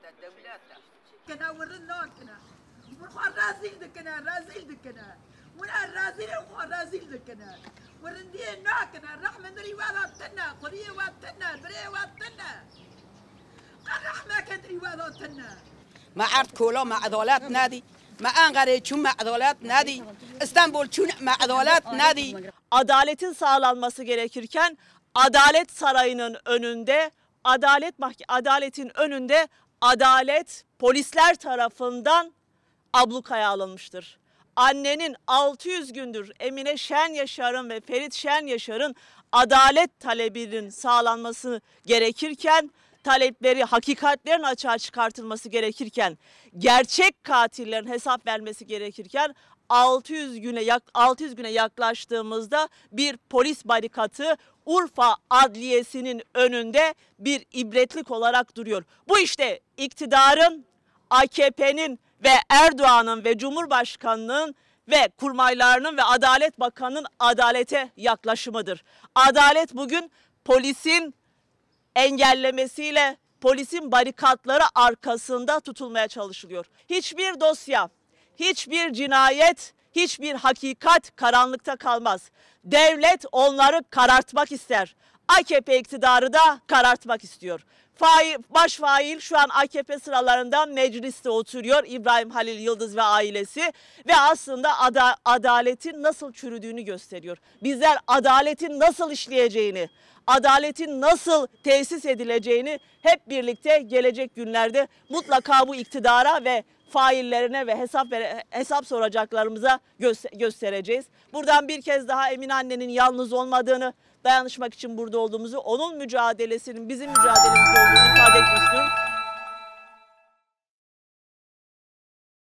كنا ورنا كنا ورخوا رازيل دكنا رازيل دكنا ونا رازيل وخوا رازيل دكنا ورندي ناكنا الرحمة نري واتنا قريه واتنا بري واتنا الرحمة كدري واتنا ما عرض كولا مع عضلات نادي ما أنغري شو مع عضلات نادي İstanbul şu مع عضلات نادي. Adaletin sağlanması gerekirken Adalet Sarayı'nın önünde adaletin önünde adalet polisler tarafından ablukaya alınmıştır. Annenin 600 gündür Emine Şen Yaşar'ın ve Ferit Şen Yaşar'ın adalet talebinin sağlanması gerekirken, talepleri, hakikatlerin açığa çıkartılması gerekirken, gerçek katillerin hesap vermesi gerekirken 600 güne yaklaştığımızda bir polis barikatı Urfa Adliyesi'nin önünde bir ibretlik olarak duruyor. Bu işte iktidarın, AKP'nin ve Erdoğan'ın ve Cumhurbaşkanı'nın ve kurmaylarının ve Adalet Bakanı'nın adalete yaklaşımıdır. Adalet bugün polisin engellemesiyle, polisin barikatları arkasında tutulmaya çalışılıyor. Hiçbir dosya, hiçbir cinayet, hiçbir hakikat karanlıkta kalmaz. Devlet onları karartmak ister. AKP iktidarı da karartmak istiyor. Baş fail şu an AKP sıralarından mecliste oturuyor, İbrahim Halil Yıldız ve ailesi ve aslında adaletin nasıl çürüdüğünü gösteriyor. Bizler adaletin nasıl işleyeceğini, adaletin nasıl tesis edileceğini hep birlikte gelecek günlerde mutlaka bu iktidara ve faillerine ve hesap soracaklarımıza göstereceğiz. Buradan bir kez daha Emine annenin yalnız olmadığını, dayanışmak için burada olduğumuzu, onun mücadelesinin bizim mücadelemiz olduğunu ifade etmek istiyorum.